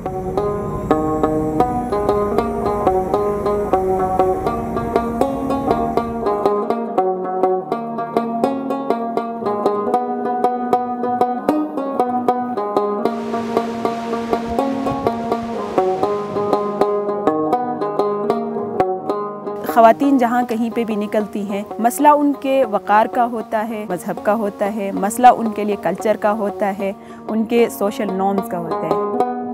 ख़वातीन जहाँ कहीं पे भी निकलती हैं, मसला उनके वक़ार का होता है, मज़हब का होता है, मसला उनके लिए कल्चर का होता है, उनके सोशल नॉर्म्स का होता है।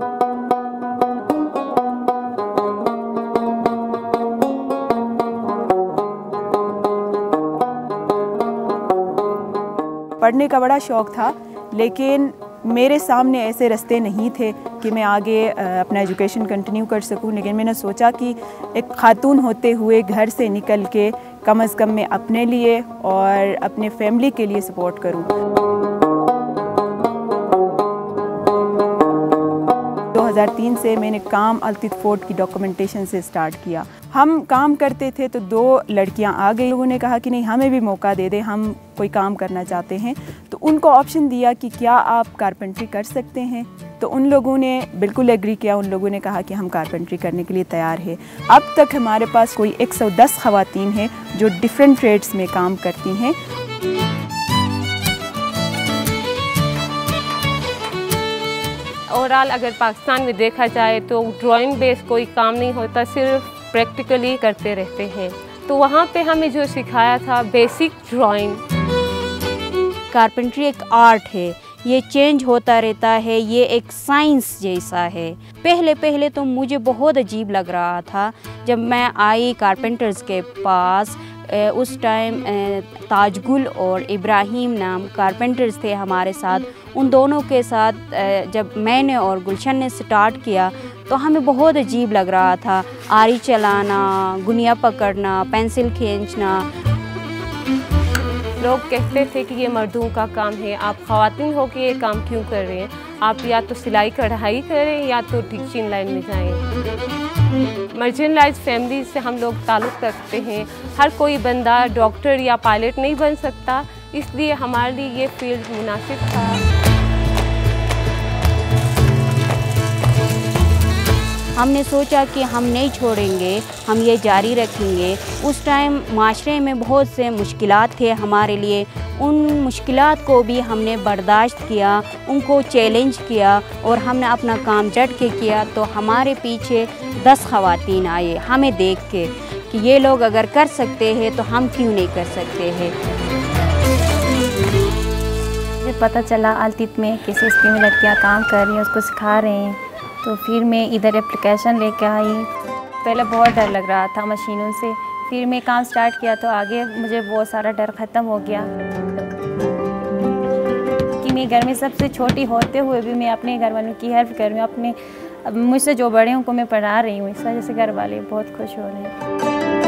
पढ़ने का बड़ा शौक़ था, लेकिन मेरे सामने ऐसे रास्ते नहीं थे कि मैं आगे अपना एजुकेशन कंटिन्यू कर सकूं। लेकिन मैंने सोचा कि एक ख़ातून होते हुए घर से निकल के कम से कम मैं अपने लिए और अपने फैमिली के लिए सपोर्ट करूं। 2003 से मैंने काम अल्तित फोर्ट की डॉक्यूमेंटेशन से स्टार्ट किया। हम काम करते थे तो 2 लड़कियां आ गई, लोगों ने कहा कि नहीं हमें भी मौका दे दें, हम कोई काम करना चाहते हैं। तो उनको ऑप्शन दिया कि क्या आप कारपेंट्री कर सकते हैं। तो उन लोगों ने बिल्कुल एग्री किया, उन लोगों ने कहा कि हम कारपेंट्री करने के लिए तैयार हैं। अब तक हमारे पास कोई 110 ख़वातीन हैं जो डिफरेंट ट्रेड्स में काम करती हैं। ओवरऑल अगर पाकिस्तान में देखा जाए तो ड्राइंग बेस्ड कोई काम नहीं होता, सिर्फ प्रैक्टिकली करते रहते हैं। तो वहाँ पे हमें जो सिखाया था बेसिक ड्राइंग। कारपेंट्री एक आर्ट है, ये चेंज होता रहता है, ये एक साइंस जैसा है। पहले तो मुझे बहुत अजीब लग रहा था जब मैं आई कारपेंटर्स के पास। उस टाइम ताजगुल और इब्राहिम नाम कारपेंटर्स थे हमारे साथ। उन दोनों के साथ जब मैंने और गुलशन ने स्टार्ट किया तो हमें बहुत अजीब लग रहा था। आरी चलाना, गुनिया पकड़ना, पेंसिल खींचना। लोग कहते थे कि ये मर्दों का काम है, आप ख़वातीन हो के ये काम क्यों कर रहे हैं? आप या तो सिलाई कढ़ाई करें या तो टीचिंग लाइन में जाएं। मार्जिनलाइज्ड फैमिली से हम लोग ताल्लुक़ रखते हैं। हर कोई बंदा डॉक्टर या पायलट नहीं बन सकता, इसलिए हमारे लिए ये फील्ड मुनासिब था। हमने सोचा कि हम नहीं छोड़ेंगे, हम ये जारी रखेंगे। उस टाइम माशरे में बहुत से मुश्किलात थे हमारे लिए, उन मुश्किलात को भी हमने बर्दाश्त किया, उनको चैलेंज किया और हमने अपना काम डट के किया। तो हमारे पीछे 10 ख़वातीन आए हमें देख के कि ये लोग अगर कर सकते हैं तो हम क्यों नहीं कर सकते हैं। मुझे पता चला अल्तित में किसी स्कीम में लड़कियाँ काम कर रही हैं, उसको सिखा रहे हैं। तो फिर मैं इधर एप्लीकेशन लेके आई। पहले बहुत डर लग रहा था मशीनों से, फिर मैं काम स्टार्ट किया तो आगे मुझे बहुत सारा डर ख़त्म हो गया कि मैं घर में सबसे छोटी होते हुए भी मैं अपने घर वालों की हेल्प कर रही हूँ। अपने मुझसे जो बड़े हैं उनको मैं पढ़ा रही हूँ, इस वजह से घर वाले बहुत खुश हो रहे हैं।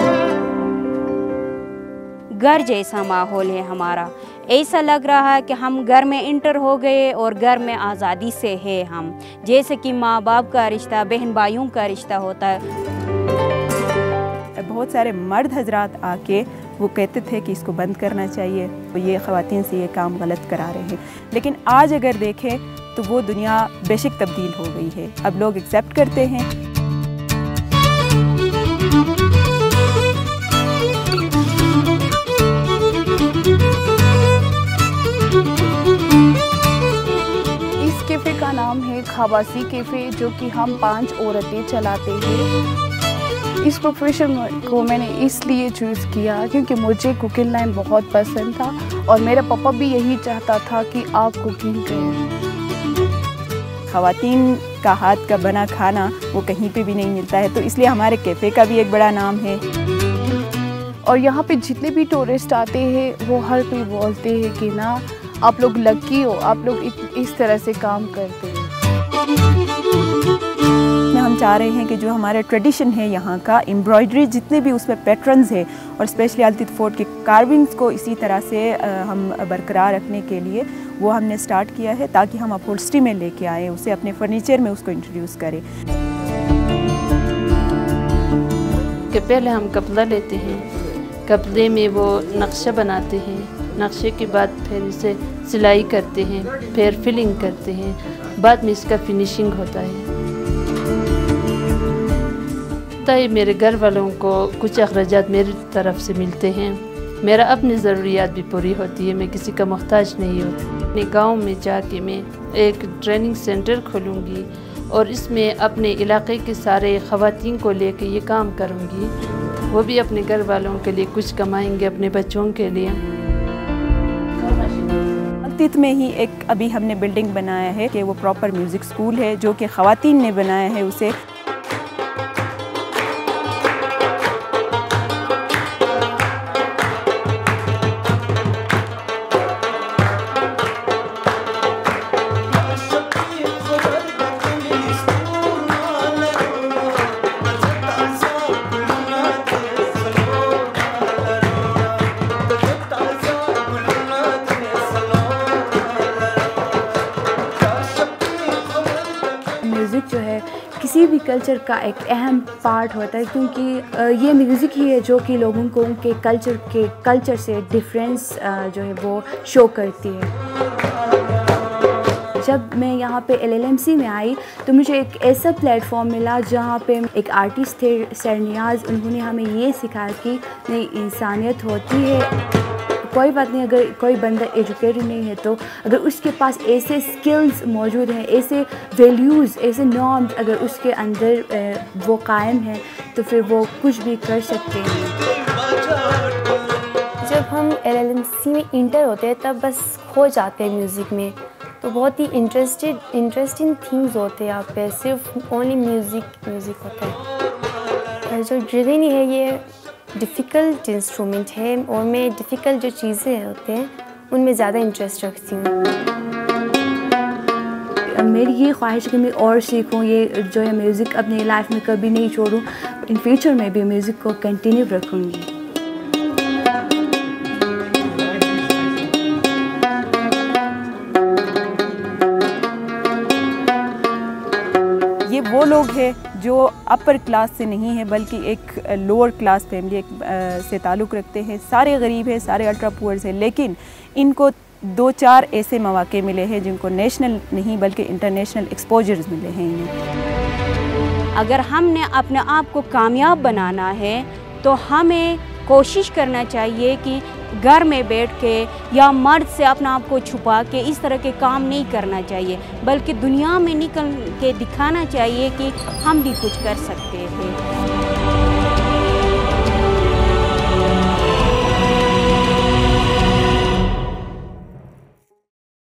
घर जैसा माहौल है हमारा, ऐसा लग रहा है कि हम घर में इंटर हो गए और घर में आज़ादी से है हम। जैसे कि माँ बाप का रिश्ता, बहन भाइयों का रिश्ता होता है। बहुत सारे मर्द हजरात आके वो कहते थे कि इसको बंद करना चाहिए, तो ये ख़वातीन से ये काम गलत करा रहे हैं। लेकिन आज अगर देखें तो वो दुनिया बेशक तब्दील हो गई है, अब लोग एक्सेप्ट करते हैं। इस कैफ़े का नाम है खवासी कैफ़े, जो कि हम 5 औरतें चलाते हैं। इस प्रोफेशन को मैंने इसलिए चूज़ किया क्योंकि मुझे कुकिंग लाइन बहुत पसंद था और मेरा पापा भी यही चाहता था कि आप कुकिंग करें। ख़वातीन का हाथ का बना खाना वो कहीं पे भी नहीं मिलता है, तो इसलिए हमारे कैफ़े का भी एक बड़ा नाम है। और यहाँ पे जितने भी टूरिस्ट आते हैं वो हर कोई बोलते हैं कि ना आप लोग लकी हो, आप लोग इस तरह से काम करते हैं। हम चाह रहे हैं कि जो हमारा ट्रेडिशन है यहाँ का, एम्ब्रॉयडरी जितने भी उसमें पैटर्न्स हैं और स्पेशली अल्तित फोर्ट के कार्विंग्स को इसी तरह से हम बरकरार रखने के लिए वो हमने स्टार्ट किया है, ताकि हम अपहोल्स्ट्री में लेके आएँ, उसे अपने फर्नीचर में उसको इंट्रोड्यूस करें। कि पहले हम कपड़ा लेते हैं, कपड़े में वो नक्शा बनाते हैं, नक्शे के बाद फिर इसे सिलाई करते हैं, फिर फिलिंग करते हैं, बाद में इसका फिनिशिंग होता है। होता है मेरे घर वालों को कुछ अखराजात मेरी तरफ से मिलते हैं, मेरा अपनी ज़रूरियात भी पूरी होती है, मैं किसी का मोहताज नहीं होती। अपने गांव में जाके मैं एक ट्रेनिंग सेंटर खोलूँगी और इसमें अपने इलाके के सारे ख़वातीन को लेके ये काम करूँगी। वो भी अपने घर वालों के लिए कुछ कमाएंगे, अपने बच्चों के लिए। अल्तित में ही एक अभी हमने बिल्डिंग बनाया है कि वो प्रॉपर म्यूज़िक स्कूल है जो कि ख़वातीन ने बनाया है उसे। म्यूज़िक जो है किसी भी कल्चर का एक अहम पार्ट होता है, क्योंकि ये म्यूज़िक ही है जो कि लोगों को उनके कल्चर से डिफरेंस जो है वो शो करती है। जब मैं यहाँ पे LLMC में आई तो मुझे एक ऐसा प्लेटफॉर्म मिला जहाँ पे एक आर्टिस्ट थे सरनियाज़, उन्होंने हमें ये सिखाया कि नहीं, इंसानियत होती है। कोई बात नहीं, अगर कोई बंदा एजुकेटेड नहीं है तो अगर उसके पास ऐसे स्किल्स मौजूद हैं, ऐसे वैल्यूज़, ऐसे नॉर्म्स अगर उसके अंदर वो कायम हैं तो फिर वो कुछ भी कर सकते हैं। जब हम LLMC में इंटर होते हैं तब बस खो जाते हैं म्यूज़िक में, तो बहुत ही इंटरेस्टिंग थिंग्स होते हैं यहाँ पे, सिर्फ ओनली म्यूज़िक होता है। जो ड्रिविनी है ये डिफ़िकल्ट इंस्ट्रूमेंट है और मैं डिफ़िकल्ट जो चीज़ें होते हैं उनमें ज़्यादा इंटरेस्ट रखती हूँ। मेरी ये ख्वाहिश है कि मैं और सीखूँ, ये जो है म्यूज़िक अपनी लाइफ में कभी नहीं छोड़ूँ, इन फ्यूचर में भी म्यूज़िक को कंटिन्यू रखूँगी। ये वो लोग हैं जो अपर क्लास से नहीं है बल्कि एक लोअर क्लास फैमिली से ताल्लुक़ रखते हैं। सारे गरीब हैं, सारे अल्ट्रा पुअर्स हैं, लेकिन इनको 2-4 ऐसे मौके मिले हैं जिनको नेशनल नहीं बल्कि इंटरनेशनल एक्सपोजर्स मिले हैं इन्हें। अगर हमने अपने आप को कामयाब बनाना है तो हमें कोशिश करना चाहिए कि घर में बैठ के या मर्द से अपने आप को छुपा के इस तरह के काम नहीं करना चाहिए, बल्कि दुनिया में निकल के दिखाना चाहिए कि हम भी कुछ कर सकते हैं।